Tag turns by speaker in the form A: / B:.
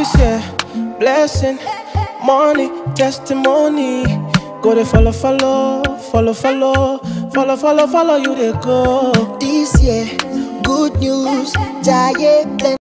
A: This year, blessing, money, testimony. Go they follow, you they go.
B: This year, good news, giant